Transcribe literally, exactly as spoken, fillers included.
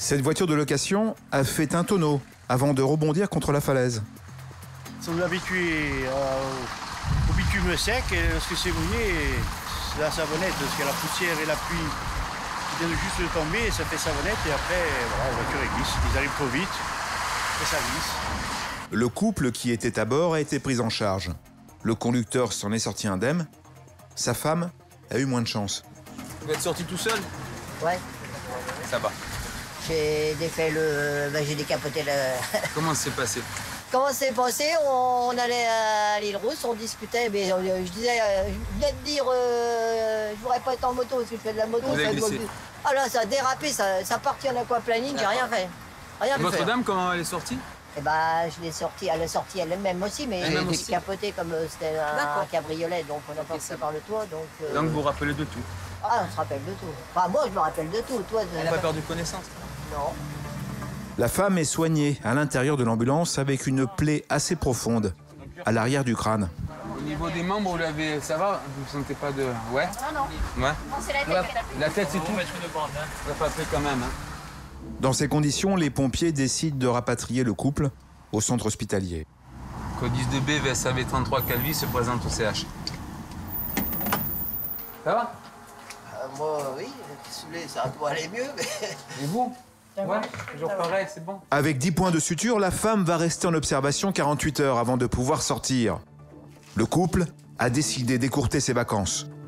Cette voiture de location a fait un tonneau avant de rebondir contre la falaise. Ils sont habitués euh, au bitume sec et lorsque c'est mouillé, c'est la savonnette, parce qu'il y a la poussière et la pluie qui viennent juste de tomber, et ça fait savonnette et après voilà, la voiture elle glisse. Ils arrivent trop vite et ça glisse. Le couple qui était à bord a été pris en charge. Le conducteur s'en est sorti indemne. Sa femme a eu moins de chance. Vous êtes sorti tout seul? Ouais. Ça va. J'ai défait le... Ben, j'ai décapoté le... Comment ça s'est passé? Comment c'est passé? On allait à l'île Rousse, on discutait, mais je disais, je venais de dire, euh, je voudrais pas être en moto, parce que je fais de la moto. Vous avez glissé. Ah là, ça a dérapé, ça, ça partit en aquaplaning, j'ai rien fait. Rien pu Votre faire. dame, comment elle est sortie? Eh ben, je l'ai sortie, elle est sortie elle-même aussi, mais Elle-même j'ai aussi. décapoté comme euh, c'était un, un cabriolet, donc on a passé par le toit. Donc, euh... Donc vous vous rappelez de tout? Ah, on se rappelle de tout. Enfin, moi, je me rappelle de tout. Toi, Elle n'a pas perdu connaissance? Non. La femme est soignée à l'intérieur de l'ambulance avec une plaie assez profonde à l'arrière du crâne. Au niveau des membres, vous l'avez, ça va? Vous ne sentez pas de... Ouais? Non, non. Ouais? Non, c'est la tête. La, qui est la tête, c'est tout? Ça va pas quand même. Hein. Dans ces conditions, les pompiers décident de rapatrier le couple au centre hospitalier. Code dix-deux B, V S A V trente-trois Calvi se présente au C H. Ça va? Euh, moi, oui, saoulé, ça doit aller mieux, mais... Et vous? Ouais, toujours pareil, c'est bon. Avec dix points de suture, la femme va rester en observation quarante-huit heures avant de pouvoir sortir. Le couple a décidé d'écourter ses vacances.